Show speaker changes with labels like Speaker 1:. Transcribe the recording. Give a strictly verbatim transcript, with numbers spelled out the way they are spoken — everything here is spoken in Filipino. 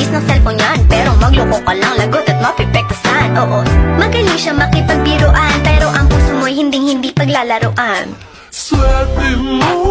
Speaker 1: ng cellphone yan, pero magloko ka lang, lagot at mapipektasan. Oo, magaling siya makipagbiruan, pero ang puso mo'y hinding-hindi paglalaroan.
Speaker 2: Swerte mo